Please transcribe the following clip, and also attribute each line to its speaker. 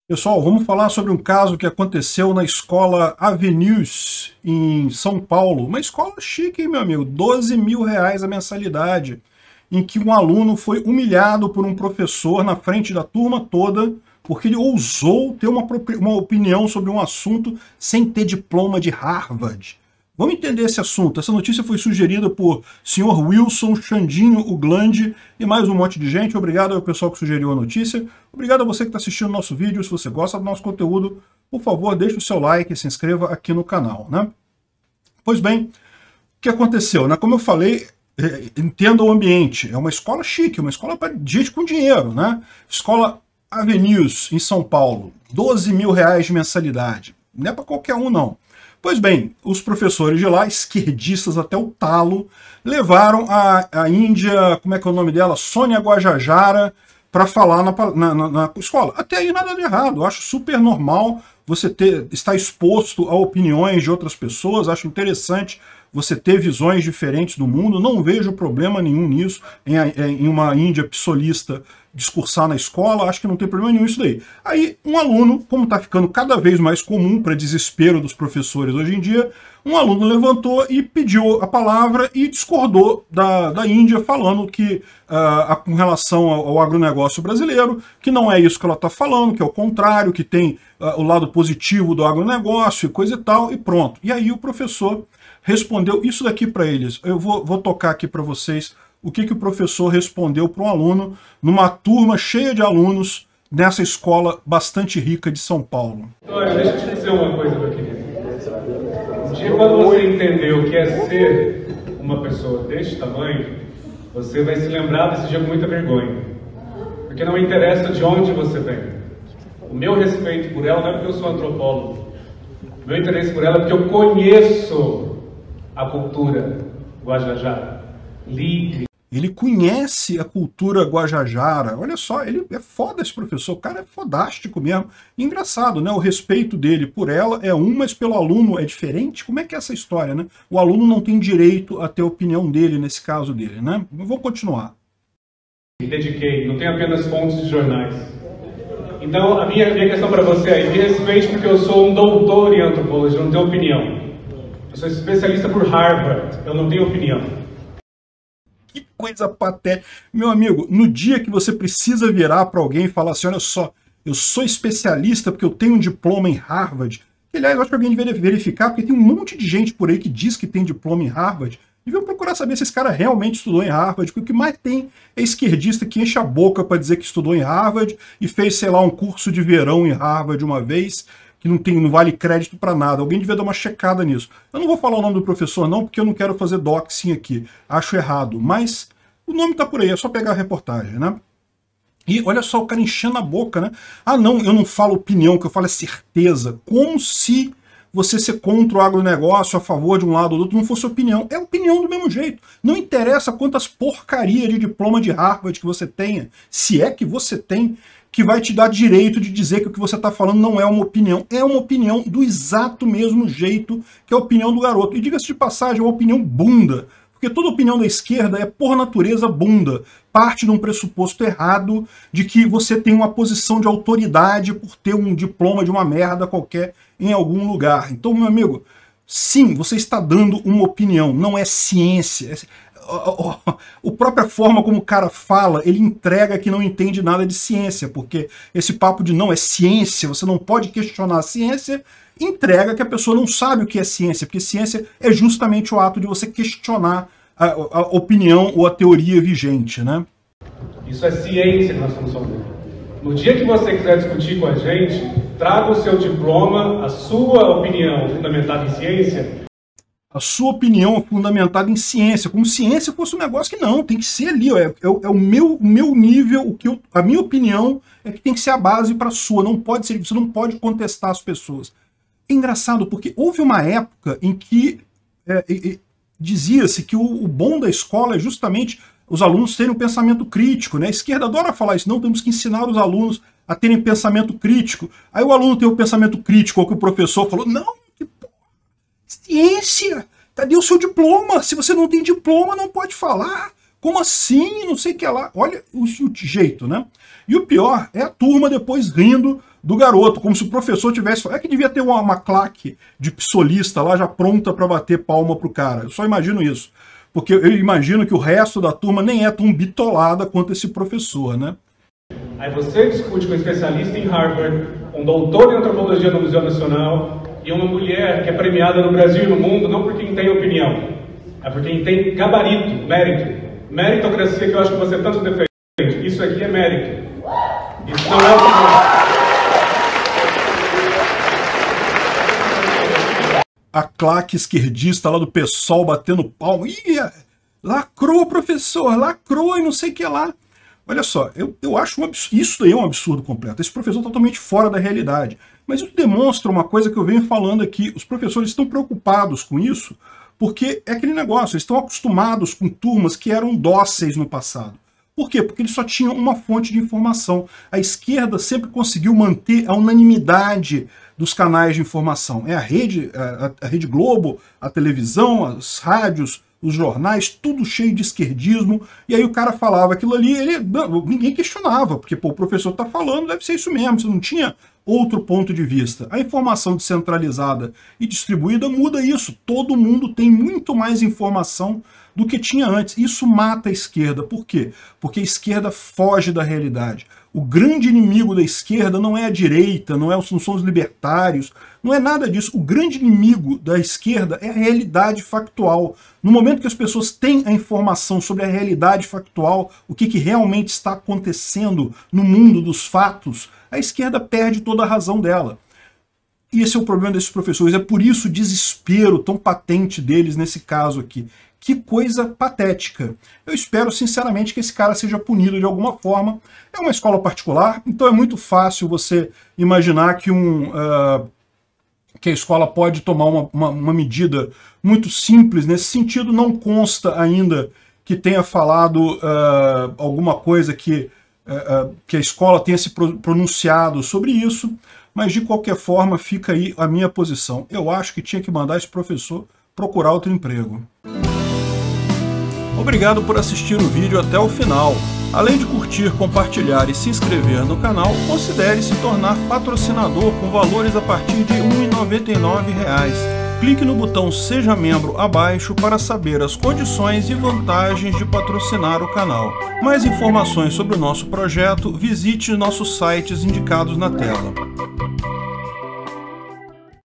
Speaker 1: Pessoal, vamos falar sobre um caso que aconteceu na escola Avenues, em São Paulo. Uma escola chique, hein, meu amigo? 12 mil reais a mensalidade, em que um aluno foi humilhado por um professor na frente da turma toda, porque ele ousou ter uma opinião sobre um assunto sem ter diploma de Harvard. Vamos entender esse assunto. Essa notícia foi sugerida por Sr. Wilson, Xandinho, Uglandi e mais um monte de gente. Obrigado ao pessoal que sugeriu a notícia. Obrigado a você que está assistindo o nosso vídeo. Se você gosta do nosso conteúdo, por favor, deixe o seu like e se inscreva aqui no canal, né? Pois bem, o que aconteceu, né? Como eu falei, entenda o ambiente. É uma escola chique, uma escola para gente com dinheiro, né? Escola Avenues, em São Paulo. 12 mil reais de mensalidade. Não é para qualquer um, não. Pois bem, os professores de lá, esquerdistas até o talo, levaram a Índia, como é que é o nome dela? Sônia Guajajara, para falar na escola. Até aí nada de errado, eu acho super normal você estar exposto a opiniões de outras pessoas, acho interessante você ter visões diferentes do mundo, não vejo problema nenhum nisso, em uma Índia psolista discursar na escola, acho que não tem problema nenhum isso daí. Aí, um aluno, como está ficando cada vez mais comum para desespero dos professores hoje em dia, um aluno levantou e pediu a palavra e discordou da Índia, falando que, com relação ao agronegócio brasileiro, que não é isso que ela está falando, que é o contrário, que tem o lado positivo do agronegócio e coisa e tal, e pronto. E aí o professor respondeu isso daqui para eles. Eu vou tocar aqui para vocês o que o professor respondeu para um aluno numa turma cheia de alunos nessa escola bastante rica de São Paulo.
Speaker 2: Olha, deixa eu te dizer uma coisa, meu querido. Um dia, quando você entender o que é ser uma pessoa deste tamanho, você vai se lembrar desse dia com muita vergonha. Porque não interessa de onde você vem. O meu respeito por ela não é porque eu sou antropólogo. O meu interesse por ela é porque eu conheço a cultura Guajajara. Livre.
Speaker 1: Ele conhece a cultura Guajajara. Olha só, ele é foda esse professor, o cara é fodástico mesmo. E engraçado, né? O respeito dele por ela é mas pelo aluno é diferente. Como é que é essa história, né? O aluno não tem direito a ter a opinião dele nesse caso dele, né? Vou continuar.
Speaker 2: Me dediquei, não tenho apenas fontes de jornais. Então, a minha questão para você é, me respeite porque eu sou um doutor em antropologia, eu não tenho opinião. Eu sou especialista por Harvard, eu não tenho opinião.
Speaker 1: Que coisa patética. Meu amigo, no dia que você precisa virar para alguém e falar assim, olha só, eu sou especialista porque eu tenho um diploma em Harvard, que, aliás, eu acho que alguém deveria verificar, porque tem um monte de gente por aí que diz que tem diploma em Harvard, e vão procurar saber se esse cara realmente estudou em Harvard, porque o que mais tem é esquerdista que enche a boca para dizer que estudou em Harvard e fez, sei lá, um curso de verão em Harvard uma vez, que não vale crédito para nada. Alguém devia dar uma checada nisso. Eu não vou falar o nome do professor não, porque eu não quero fazer doxing aqui. Acho errado, mas o nome tá por aí, é só pegar a reportagem, né? E olha só o cara enchendo a boca, né? Ah não, eu não falo opinião, o que eu falo é certeza. Como se você ser contra o agronegócio, a favor de um lado ou do outro, não fosse opinião. É opinião do mesmo jeito. Não interessa quantas porcarias de diploma de Harvard que você tenha, se é que você tem, que vai te dar direito de dizer que o que você está falando não é uma opinião. É uma opinião do exato mesmo jeito que é a opinião do garoto. E diga-se de passagem, é uma opinião bunda. Porque toda opinião da esquerda é, por natureza, bunda. Parte de um pressuposto errado de que você tem uma posição de autoridade por ter um diploma de uma merda qualquer em algum lugar. Então, meu amigo, sim, você está dando uma opinião, não é ciência. A própria forma como o cara fala, ele entrega que não entende nada de ciência, porque esse papo de não é ciência, você não pode questionar a ciência, entrega que a pessoa não sabe o que é ciência, porque ciência é justamente o ato de você questionar a opinião ou a teoria vigente, né?
Speaker 2: Isso é ciência que nós estamos falando. No dia que você quiser discutir com a gente, traga o seu diploma, a sua opinião fundamentada em ciência.
Speaker 1: A sua opinião fundamentada em ciência, como se ciência fosse um negócio que não, tem que ser ali, ó, é o meu nível, a minha opinião é que tem que ser a base para a sua, não pode ser, você não pode contestar as pessoas. É engraçado, porque houve uma época em que dizia-se que o bom da escola é justamente os alunos terem um pensamento crítico, né? A esquerda adora falar isso, não, temos que ensinar os alunos a terem pensamento crítico. Aí o aluno tem o pensamento crítico, ao que o professor falou, não, ciência, cadê o seu diploma? Se você não tem diploma, não pode falar. Como assim? Não sei o que lá. Olha o jeito, né? E o pior é a turma depois rindo do garoto, como se o professor tivesse... É que devia ter uma claque de psolista lá já pronta para bater palma pro cara. Eu só imagino isso. Porque eu imagino que o resto da turma nem é tão bitolada quanto esse professor, né?
Speaker 2: Aí você discute com um especialista em Harvard, um doutor em antropologia no Museu Nacional e uma mulher que é premiada no Brasil e no mundo não por quem tem opinião, é por quem tem gabarito, mérito. Meritocracia que eu acho que você tanto defende. Isso aqui é mérito. Isso não é opinião.
Speaker 1: A claque esquerdista lá do PSOL batendo palma. Ih, lacrou, professor, lacrou e não sei o que lá. Olha só, eu acho um absurdo, isso daí é um absurdo completo. Esse professor é totalmente fora da realidade. Mas isso demonstra uma coisa que eu venho falando aqui. Os professores estão preocupados com isso porque é aquele negócio, eles estão acostumados com turmas que eram dóceis no passado. Por quê? Porque eles só tinham uma fonte de informação. A esquerda sempre conseguiu manter a unanimidade dos canais de informação. É a Rede Globo, a televisão, as rádios, os jornais, tudo cheio de esquerdismo. E aí o cara falava aquilo ali, ninguém questionava, porque pô, o professor está falando, deve ser isso mesmo, você não tinha outro ponto de vista. A informação descentralizada e distribuída muda isso. Todo mundo tem muito mais informação do que tinha antes. Isso mata a esquerda. Por quê? Porque a esquerda foge da realidade. O grande inimigo da esquerda não é a direita, não são os libertários, não é nada disso. O grande inimigo da esquerda é a realidade factual. No momento que as pessoas têm a informação sobre a realidade factual, o que realmente está acontecendo no mundo dos fatos, a esquerda perde toda a razão dela. E esse é o problema desses professores. É por isso o desespero tão patente deles nesse caso aqui. Que coisa patética. Eu espero sinceramente que esse cara seja punido de alguma forma. É uma escola particular, então é muito fácil você imaginar que a escola pode tomar uma medida muito simples nesse sentido. Não consta ainda que tenha falado alguma coisa que a escola tenha se pronunciado sobre isso, mas de qualquer forma fica aí a minha posição. Eu acho que tinha que mandar esse professor procurar outro emprego. Obrigado por assistir o vídeo até o final. Além de curtir, compartilhar e se inscrever no canal, considere se tornar patrocinador com valores a partir de R$ 1,99. Clique no botão Seja Membro abaixo para saber as condições e vantagens de patrocinar o canal. Mais informações sobre o nosso projeto, visite nossos sites indicados na tela.